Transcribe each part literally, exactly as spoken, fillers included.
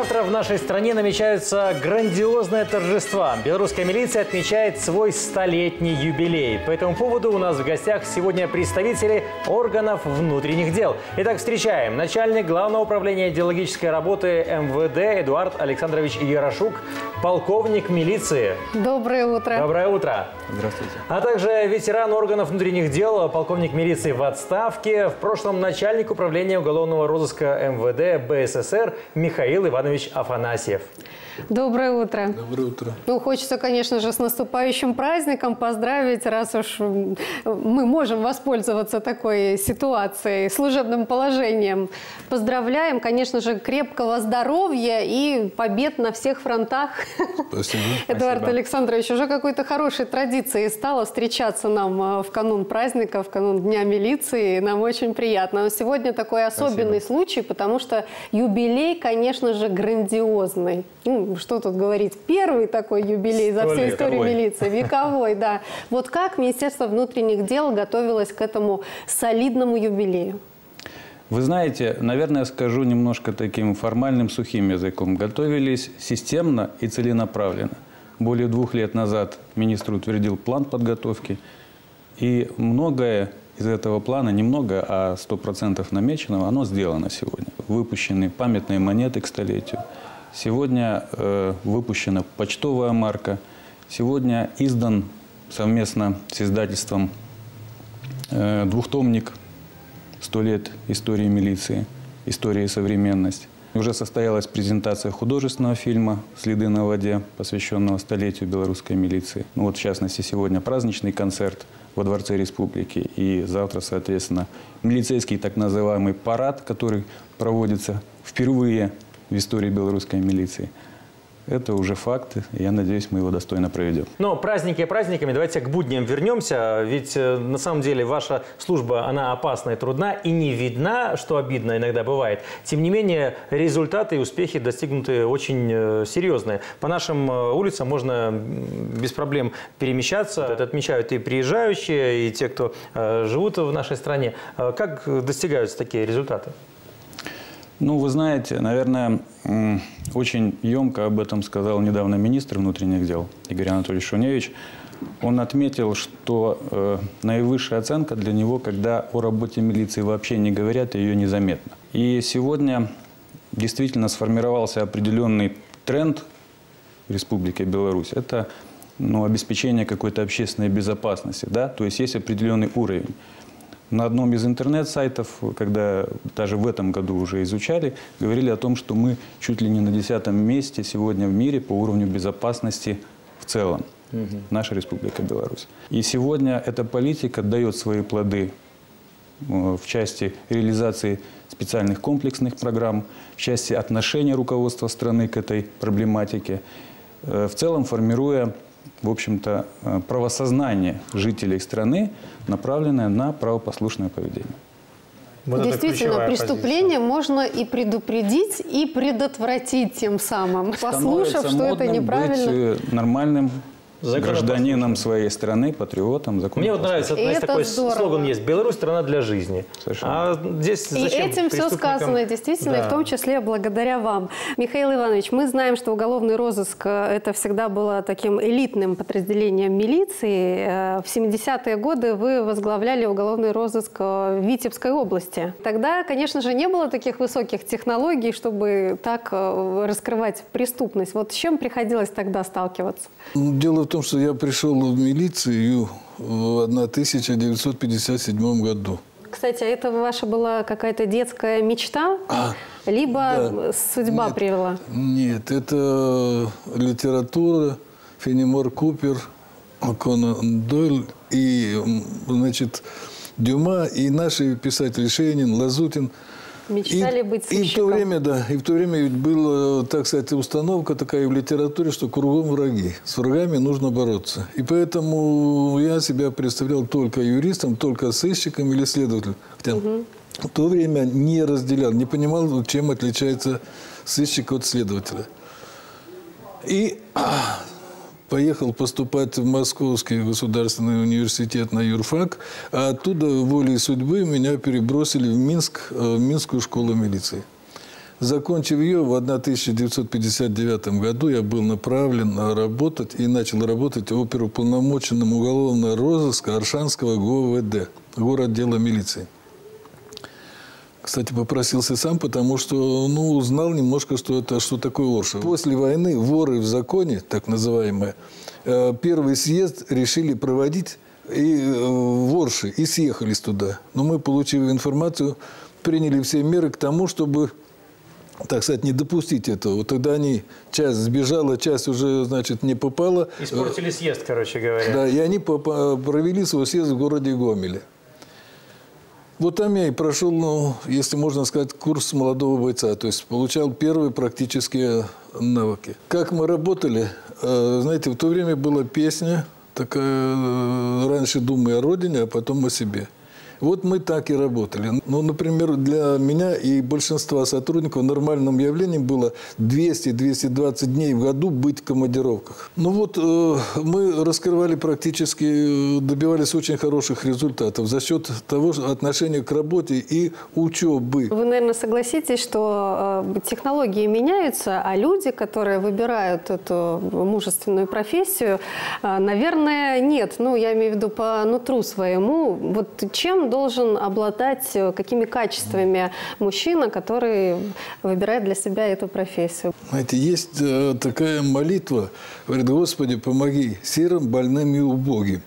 Завтра в нашей стране намечаются грандиозные торжества. Белорусская милиция отмечает свой столетний юбилей. По этому поводу у нас в гостях сегодня представители органов внутренних дел. Итак, встречаем начальник Главного управления идеологической работы эм вэ дэ Эдуард Александрович Ярошук, полковник милиции. Доброе утро. Доброе утро. Здравствуйте. А также ветеран органов внутренних дел, полковник милиции в отставке, в прошлом начальник управления уголовного розыска эм вэ дэ бэ эс эс эр Михаил Иванович Афанасьев. Доброе утро. Доброе утро. Ну, хочется, конечно же, с наступающим праздником поздравить, раз уж мы можем воспользоваться такой ситуацией, служебным положением. Поздравляем, конечно же, крепкого здоровья и побед на всех фронтах. Спасибо. Эдуард Спасибо. Александрович, уже какой-то хорошей традицией стало встречаться нам в канун праздника, в канун Дня милиции. Нам очень приятно. Но сегодня такой особенный Спасибо. случай, потому что юбилей, конечно же, грандиозный. Ну, что тут говорить, первый такой юбилей за всю историю милиции, вековой, да. Вот как Министерство внутренних дел готовилось к этому солидному юбилею? Вы знаете, наверное, скажу немножко таким формальным, сухим языком. Готовились системно и целенаправленно. Более двух лет назад министр утвердил план подготовки. И многое из этого плана, не много, а сто процентов намеченного, оно сделано сегодня. Выпущены памятные монеты к столетию. Сегодня э, выпущена почтовая марка. Сегодня издан совместно с издательством э, двухтомник «сто лет истории милиции. История и современность». Уже состоялась презентация художественного фильма «Следы на воде», посвященного столетию белорусской милиции. Ну, вот, в частности, сегодня праздничный концерт во Дворце Республики. И завтра, соответственно, милицейский так называемый парад, который проводится впервые в истории белорусской милиции. Это уже факты, и я надеюсь, мы его достойно проведем. Но праздники праздниками, давайте к будням вернемся. Ведь на самом деле ваша служба, она опасна и трудна, и не видна, что обидно иногда бывает. Тем не менее, результаты и успехи достигнуты очень серьезные. По нашим улицам можно без проблем перемещаться. Это отмечают и приезжающие, и те, кто живут в нашей стране. Как достигаются такие результаты? Ну, вы знаете, наверное, очень емко об этом сказал недавно министр внутренних дел Игорь Анатольевич Шуневич. Он отметил, что э, наивысшая оценка для него, когда о работе милиции вообще не говорят, и ее незаметно. И сегодня действительно сформировался определенный тренд в Республике Беларусь. Это ну, обеспечение какой-то общественной безопасности. Да? То есть есть определенный уровень. На одном из интернет-сайтов, когда даже в этом году уже изучали, говорили о том, что мы чуть ли не на десятом месте сегодня в мире по уровню безопасности в целом. Угу. Наша Республика Беларусь. И сегодня эта политика дает свои плоды в части реализации специальных комплексных программ, в части отношения руководства страны к этой проблематике, в целом формируя, в общем-то, правосознание жителей страны, направленное на правопослушное поведение. Вот действительно, преступление можно и предупредить, и предотвратить тем самым, послушав, что это неправильно. Быть нормальным гражданином своей страны, патриотом, законом. Мне вот нравится, знаете, такой здорово. Слоган есть: «Беларусь – страна для жизни». Совершенно. А здесь и этим все сказано, действительно, да. И в том числе благодаря вам. Михаил Иванович, мы знаем, что уголовный розыск – это всегда было таким элитным подразделением милиции. В семидесятые годы вы возглавляли уголовный розыск в Витебской области. Тогда, конечно же, не было таких высоких технологий, чтобы так раскрывать преступность. Вот с чем приходилось тогда сталкиваться? Дело в том, что я пришел в милицию в тысяча девятьсот пятьдесят седьмом году. Кстати, а это ваша была какая-то детская мечта? А, либо да. Судьба нет, привела? Нет, это литература, Фенемор Купер, Конан Дойль и, значит, Дюма, и наши писатели Шейнин, Лазутин. Мечтали и, быть сыщиком. И в то время, да, и в то время ведь была, так сказать, установка такая в литературе, что кругом враги. С врагами нужно бороться. И поэтому я себя представлял только юристом, только сыщиком или следователем. Хотя угу. в то время не разделял, не понимал, чем отличается сыщик от следователя. И поехал поступать в Московский государственный университет на юрфак, а оттуда волей судьбы меня перебросили в Минск, в Минскую школу милиции. Закончив ее, в тысяча девятьсот пятьдесят девятом году я был направлен работать и начал работать оперуполномоченным уголовного розыска Оршанского ГОВД, городдела милиции. Кстати, попросился сам, потому что ну, узнал немножко, что это что такое Орша. После войны воры в законе, так называемые, первый съезд решили проводить и в Орше, и съехались туда. Но мы, получив информацию, приняли все меры к тому, чтобы, так сказать, не допустить этого. Вот тогда они, часть сбежала, часть уже, значит, не попала. Испортили съезд, короче говоря. Да, и они провели свой съезд в городе Гомеле. Вот там я и прошел, ну, если можно сказать, курс молодого бойца. То есть получал первые практические навыки. Как мы работали, знаете, в то время была песня такая, раньше думай о родине, а потом о себе. Вот мы так и работали. Ну, например, для меня и большинства сотрудников нормальным явлением было двести — двести двадцать дней в году быть в командировках. Ну вот э, мы раскрывали практически, добивались очень хороших результатов за счет того отношения к работе и учебы. Вы, наверное, согласитесь, что э, технологии меняются, а люди, которые выбирают эту мужественную профессию, э, наверное, нет. Ну, я имею в виду по нутру своему. Вот чем должен обладать, какими качествами мужчина, который выбирает для себя эту профессию? Знаете, есть э, такая молитва, говорит: Господи, помоги сирым, больным и убогим.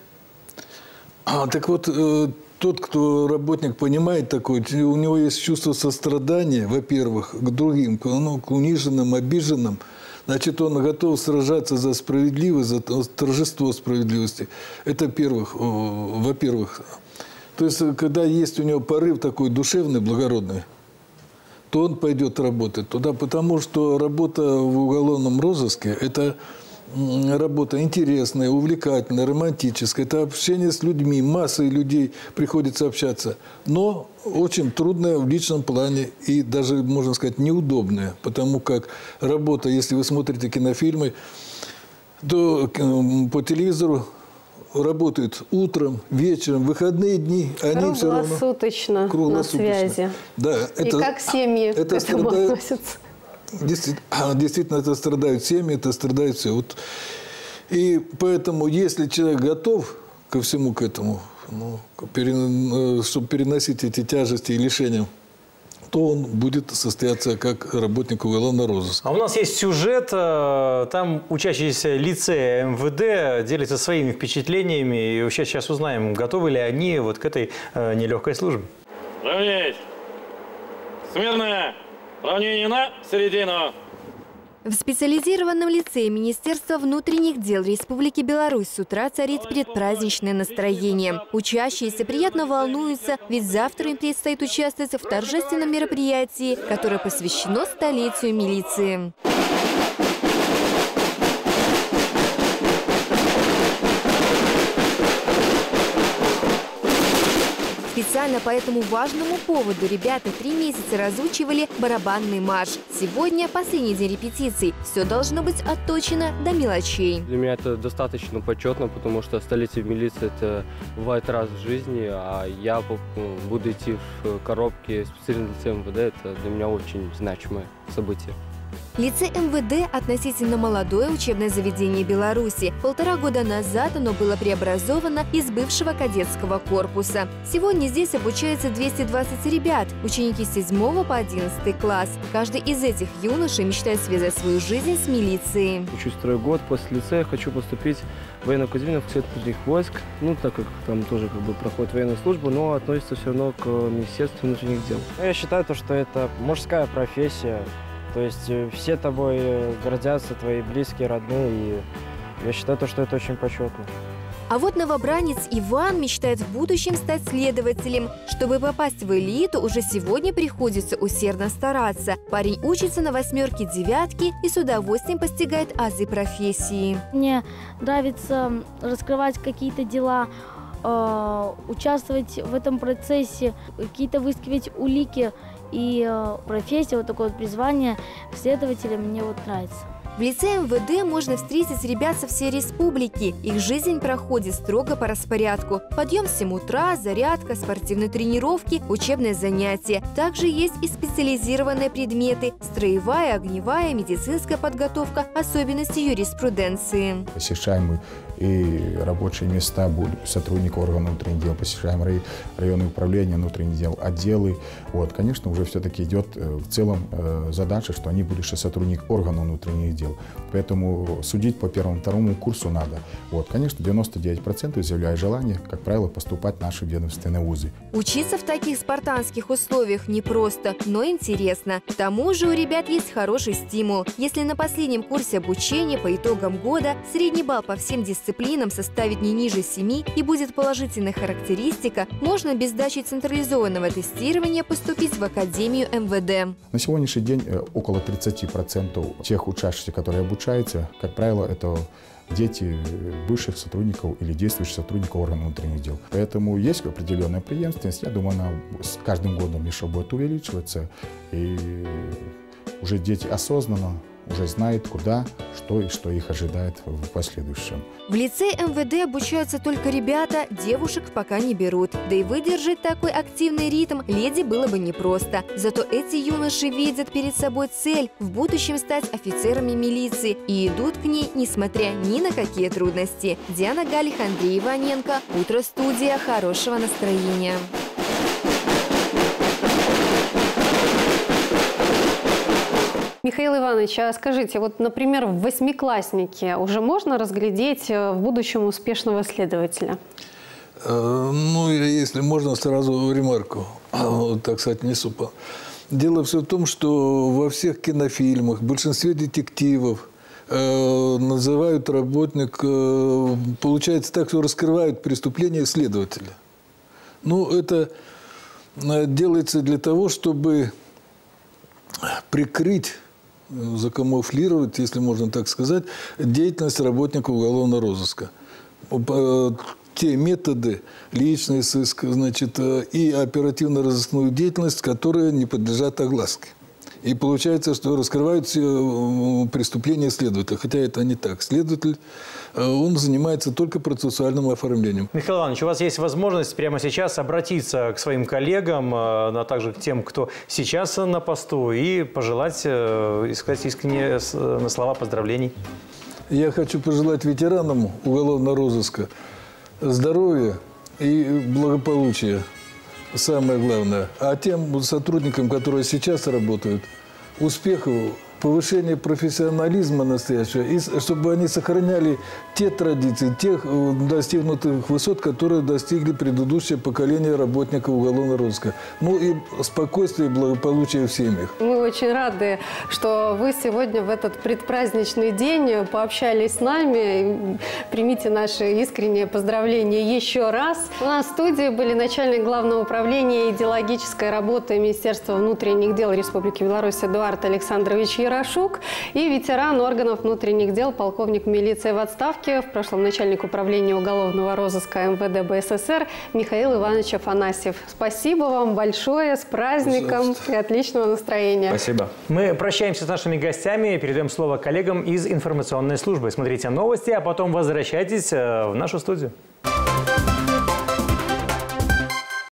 А, так вот, э, тот, кто работник понимает такое, у него есть чувство сострадания, во-первых, к другим, к, ну, к униженным, обиженным. Значит, он готов сражаться за справедливость, за торжество справедливости. Это первых, во-первых. То есть, когда есть у него порыв такой душевный, благородный, то он пойдет работать туда, потому что работа в уголовном розыске – это работа интересная, увлекательная, романтическая. Это общение с людьми, массой людей приходится общаться. Но очень трудная в личном плане и даже, можно сказать, неудобная. Потому как работа, если вы смотрите кинофильмы, то по телевизору работают утром, вечером, в выходные дни. Они все равно круглосуточно, круглосуточно на связи. Да, это, и как семьи это к этому страдают, относятся? Действительно, действительно, это страдают семьи, это страдают все. Вот. И поэтому, если человек готов ко всему к этому, ну, перен, чтобы переносить эти тяжести и лишения, то он будет состояться как работник уголовного розыска. А у нас есть сюжет, там учащиеся лицея эм вэ дэ делятся своими впечатлениями. И вообще сейчас узнаем, готовы ли они вот к этой нелегкой службе. Равнять! Смирно! Равнение на середину! В специализированном лицее Министерства внутренних дел Республики Беларусь с утра царит предпраздничное настроение. Учащиеся приятно волнуются, ведь завтра им предстоит участвовать в торжественном мероприятии, которое посвящено столетию милиции. Специально по этому важному поводу ребята три месяца разучивали барабанный марш. Сегодня последний день репетиций. Все должно быть отточено до мелочей. Для меня это достаточно почетно, потому что столетие милиции это бывает раз в жизни, а я буду идти в коробке специального лицея эм вэ дэ. Это для меня очень значимое событие. Лицей эм вэ дэ – относительно молодое учебное заведение Беларуси. Полтора года назад оно было преобразовано из бывшего кадетского корпуса. Сегодня здесь обучается двести двадцать ребят, ученики с седьмого по одиннадцатый класс. Каждый из этих юношей мечтает связать свою жизнь с милицией. Учусь второй год, после лицея хочу поступить в военную академию внутренних войск, ну так как там тоже как бы проходит военную службу, но относится все равно к Министерству внутренних дел. Я считаю, что это мужская профессия. То есть все тобой гордятся, твои близкие, родные, и я считаю, что это очень почетно. А вот новобранец Иван мечтает в будущем стать следователем. Чтобы попасть в элиту, уже сегодня приходится усердно стараться. Парень учится на восьмерке, девятке и с удовольствием постигает азы профессии. Мне нравится раскрывать какие-то дела, э, участвовать в этом процессе, какие-то выискивать улики. И профессия, вот такое вот призвание следователя мне вот нравится. В лице эм вэ дэ можно встретить ребят со всей республики. Их жизнь проходит строго по распорядку. Подъем в семь утра, зарядка, спортивные тренировки, учебные занятия. Также есть и специализированные предметы – строевая, огневая, медицинская подготовка, особенности юриспруденции. Посещаем мы и рабочие места сотрудников органов внутренних дел, посещаем районные управления внутренних дел, отделы. Вот, конечно, уже все-таки идет в целом задача, что они будут сотрудник органов внутренних дел. Поэтому судить по первому-второму курсу надо. Вот, конечно, девяносто девять процентов изъявляют желание, как правило, поступать в наши ведомственные вузы. Учиться в таких спартанских условиях непросто, но интересно. К тому же у ребят есть хороший стимул. Если на последнем курсе обучения по итогам года средний балл по всем дисциплинам составит не ниже семи и будет положительная характеристика, можно без сдачи централизованного тестирования поступить в Академию эм вэ дэ. На сегодняшний день около тридцати процентов тех учащихся, которые обучаются, как правило, это дети бывших сотрудников или действующих сотрудников органов внутренних дел. Поэтому есть определенная преемственность. Я думаю, она с каждым годом еще будет увеличиваться. И уже дети осознанно уже знают, куда, что и что их ожидает в последующем. В лице эм вэ дэ обучаются только ребята, девушек пока не берут. Да и выдержать такой активный ритм леди было бы непросто. Зато эти юноши видят перед собой цель – в будущем стать офицерами милиции и идут к ней, несмотря ни на какие трудности. Диана Галих, Андрей Иваненко. Утро студия. Хорошего настроения. Михаил Иванович, а скажите, вот, например, в восьмикласснике уже можно разглядеть в будущем успешного следователя? Ну, если можно, сразу ремарку, так сказать, несу. Дело все в том, что во всех кинофильмах, в большинстве детективов называют работник, получается так, что раскрывают преступление следователя. Ну, это делается для того, чтобы прикрыть, закамуфлировать, если можно так сказать, деятельность работника уголовного розыска. Те методы, личный сыск, значит, и оперативно-розыскную деятельность, которые не подлежат огласке. И получается, что раскрывают все преступления следователя. Хотя это не так. Следователь, он занимается только процессуальным оформлением. Михаил Иванович, у вас есть возможность прямо сейчас обратиться к своим коллегам, а также к тем, кто сейчас на посту, и пожелать, и сказать искренние слова поздравлений. Я хочу пожелать ветеранам уголовного розыска здоровья и благополучия. Самое главное. А тем сотрудникам, которые сейчас работают, успехов, повышения профессионализма настоящего, и чтобы они сохраняли те традиции, тех достигнутых высот, которые достигли предыдущее поколение работников уголовного розыска. Ну и спокойствие и благополучие в семьях. Мы очень рады, что вы сегодня в этот предпраздничный день пообщались с нами. Примите наши искренние поздравления еще раз. У нас в студии были начальник Главного управления идеологической работы Министерства внутренних дел Республики Беларусь Эдуард Александрович Ярошук и ветеран органов внутренних дел, полковник милиции в отставке, в прошлом начальник управления уголовного розыска эм вэ дэ бэ эс эс эр Михаил Иванович Афанасьев. Спасибо вам большое, с праздником и отличного настроения. Спасибо. Мы прощаемся с нашими гостями и передаем слово коллегам из информационной службы. Смотрите новости, а потом возвращайтесь в нашу студию.